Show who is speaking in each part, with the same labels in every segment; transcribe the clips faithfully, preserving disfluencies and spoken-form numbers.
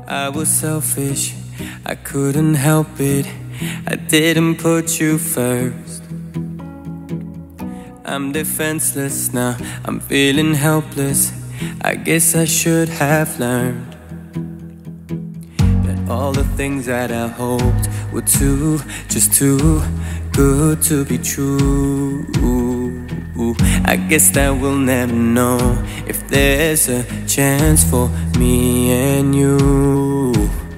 Speaker 1: I was selfish, I couldn't help it. I didn't put you first. I'm defenseless now, I'm feeling helpless. I guess I should have learned that all the things that I hoped were too, just too good to be true. I guess that we'll never know if there's a chance for me and you.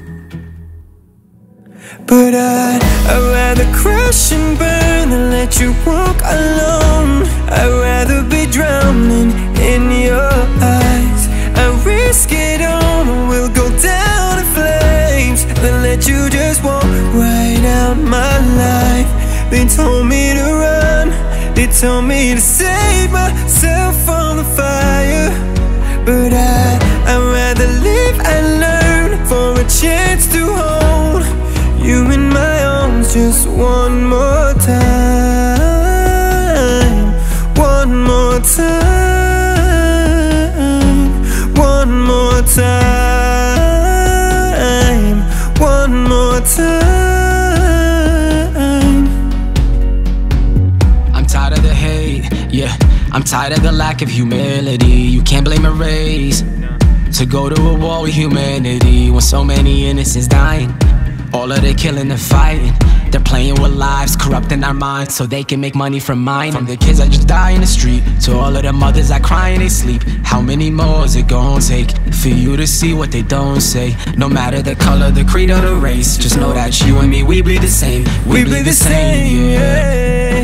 Speaker 1: But I'd, I'd rather crash and burn than let you walk alone. I'd rather be drowning in your eyes. I risk it all, or we'll go down in flames, than let you just walk right out my life. They told me to run, they told me to save myself from the fire. But I, I'd rather live and learn for a chance to hold you in my arms just one more time. One more time. One more time. One more time.
Speaker 2: I'm tired of the hate, yeah. I'm tired of the lack of humility. You can't blame a race to go to a war with humanity when so many innocents dying. All of the killing and fighting, they're playing with lives, corrupting our minds so they can make money from mine. From the kids that just die in the street to all of the mothers that cry in they sleep. How many more is it gonna take for you to see what they don't say? No matter the color, the creed, or the race, just know that you and me, we bleed the same. We, we bleed the same, yeah.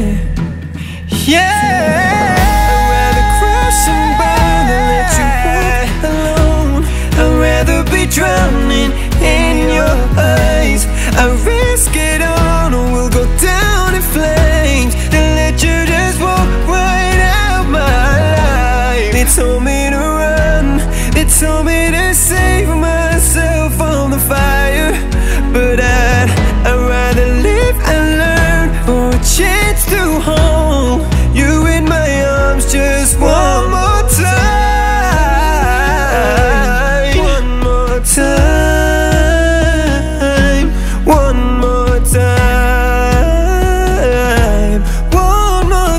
Speaker 1: Yeah. I'd rather crash and burn than let you walk alone. I'd rather be drowning in your eyes. I risk it all, or we'll go down in flames, then let you just walk right out my life. They told me to run, they told me to save myself from the fire. But I'd, I'd rather live and learn for a chance to hold you in my arms just one more time. One more time. One more time. One more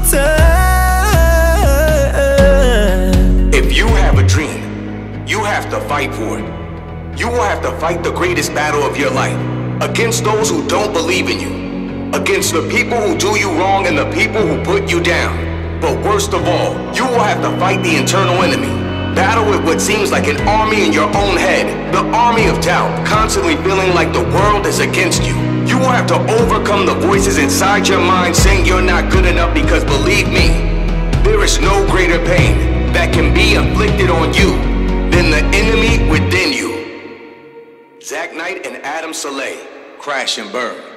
Speaker 1: time.
Speaker 3: If you have a dream, you have to fight for it. You will have to fight the greatest battle of your life, against those who don't believe in you, against the people who do you wrong and the people who put you down. But worst of all, you will have to fight the internal enemy. Battle with what seems like an army in your own head, the army of doubt, constantly feeling like the world is against you. You will have to overcome the voices inside your mind saying you're not good enough, because believe me, there is no greater pain that can be inflicted on you than the enemy within you. Zach Knight and Adam Saleh, Crash and Burn.